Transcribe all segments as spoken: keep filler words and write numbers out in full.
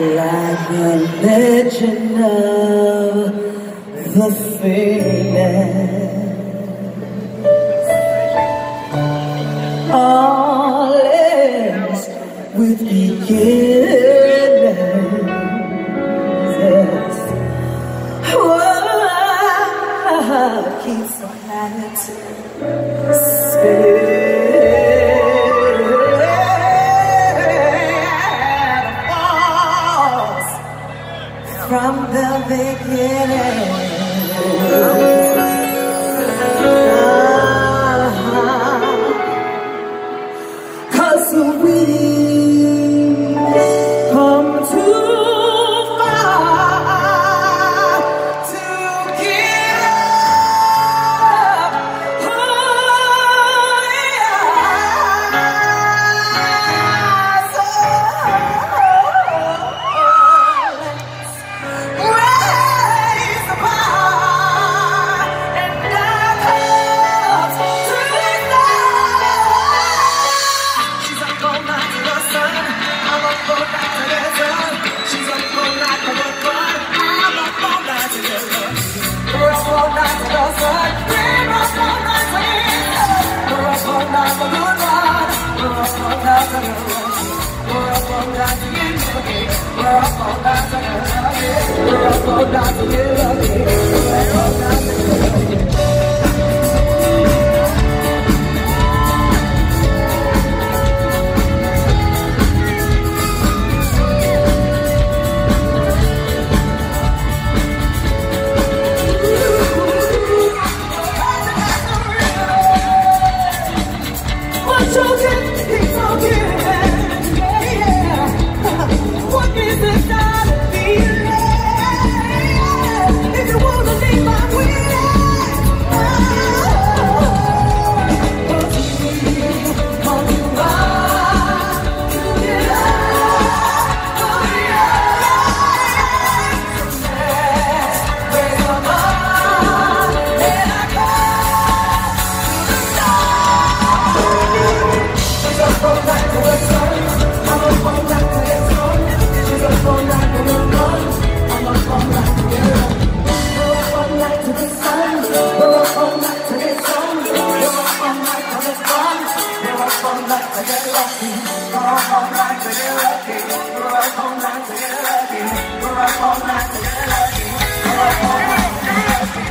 like a legend of the Phoenix. All ends with beginnings. Yes. What keeps the planet spinning? From the beginning, uh-huh. 'Cause we come too far to give up. Oh, yeah. So, raise the bar and our hearts to the sky. She's up all night to the sun. I'm up all night to get sun. She's up all night to the fun. I'm up all night to get love. We're up all night to the sun. We're up all night to get love. We're up all night for good run. We're up all night to get love. We're up all night to get lucky. We're up all night to get lucky. We're up all night to get lucky. We're up all night to get lucky. What you get, keep on giving, yeah, yeah. What is this time to feel? If you wanna leave my way, oh, won't you leave, won't you run to the light, oh yeah. Raise my mind, and I go to the stars. She's up all night to the sun. I'm up all night to get sun. She's up all night to the run. I'm up all night to get love. We're up all night to the sun. We're up all night to get sun. We're up all night to the fun. We're up all night to get lucky. We're up all night to get lucky. We're up all night to get lucky. We're up all night to get lucky. We're up all night to get lucky.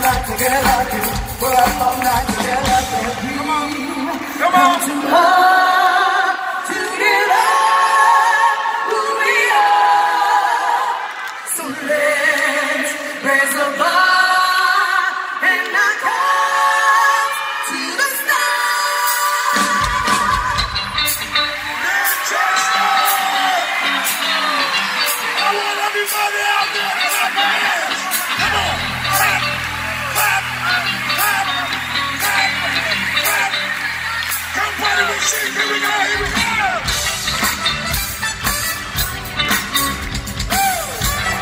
Come on, come on.